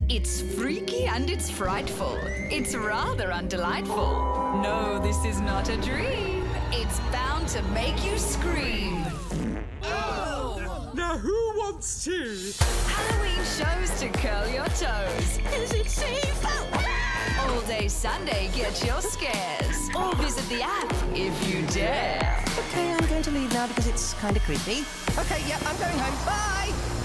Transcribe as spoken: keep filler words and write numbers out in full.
It's freaky and it's frightful. It's rather undelightful. No, this is not a dream. It's bound to make you scream. Oh! Now who wants to? Halloween shows to curl your toes. Is it safe? All day Sunday, get your scares. Or visit the app if you dare. Okay, I'm going to leave now because it's kind of creepy. Okay, yeah, I'm going home. Bye!